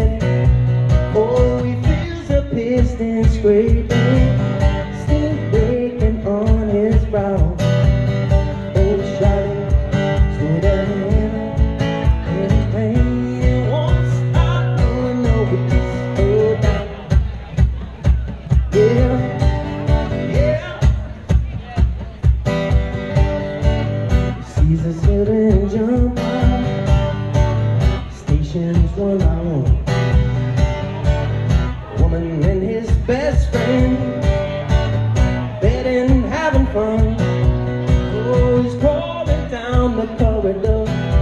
breath. Oh, he feels the piston scraping, steam breaking on his brow. Oh, Charlie, slow down in pain. It won't stop going over this slow down. Yeah, yeah. He sees us children jump out, stations one by one. Woman and his best friend, betting, having fun. Oh, he's crawling down the corridor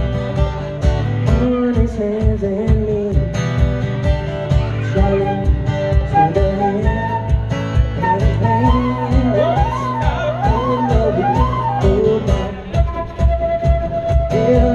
on his hands and knees. Charlie, slow down and pain. Won't stop going over this slow down. Yeah.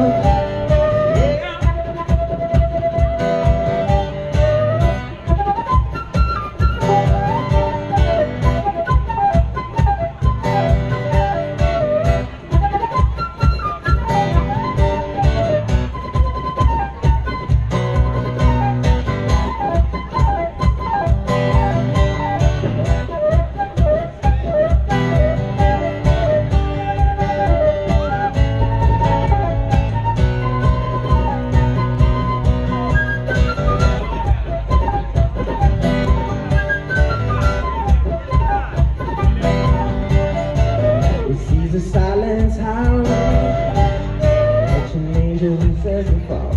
The silence howling, watching angels as they fall.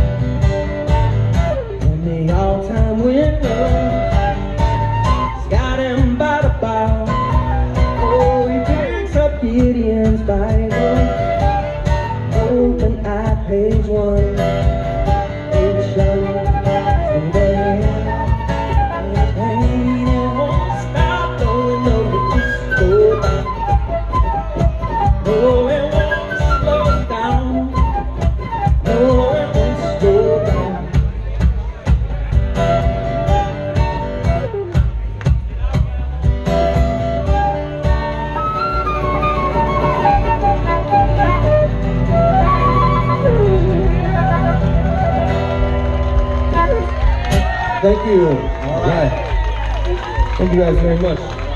And the all-time winner has got him by the bow. Oh, he picks up Gideon's Bible, open at page 1. Oh, Charlie, from there, and pain, it won't stop going over this slow down. Oh, it won't slow down. No, it won't slow down. Thank you. All right. Thank you guys very much.